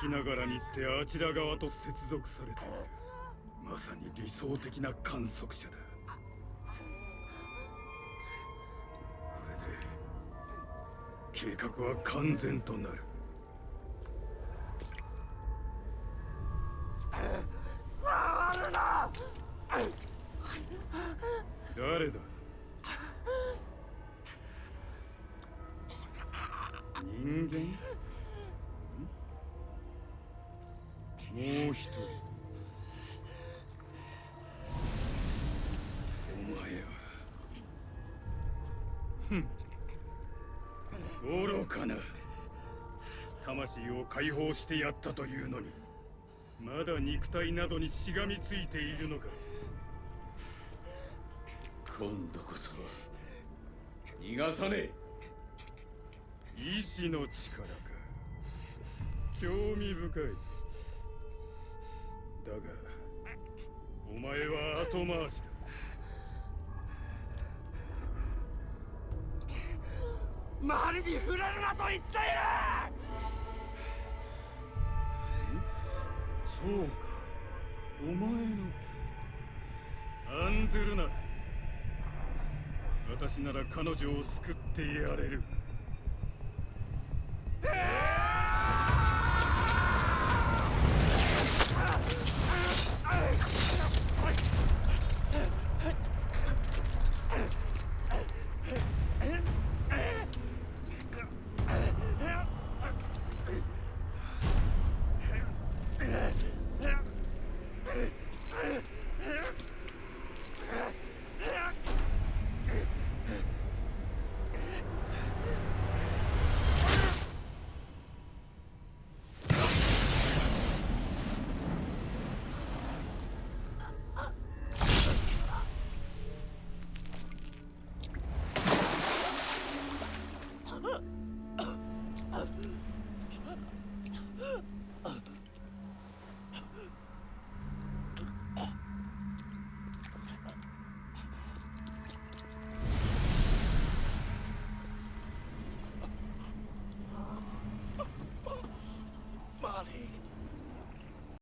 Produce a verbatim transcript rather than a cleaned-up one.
ながらにしてあちら側と接続されている。まさに理想的な観測者だ。これで計画は完全となる。 触るな。 誰だ？人間？もう一人。お前はふん愚かな。魂を解放してやったというのにまだ肉体などにしがみついているのか。 今度こそ逃がさねえ。 意志の力か。興味深い。だがお前は後回しだ。 周りに触れるなと言っている。 そうか、お前の。案ずるな。私なら彼女を救ってやれる。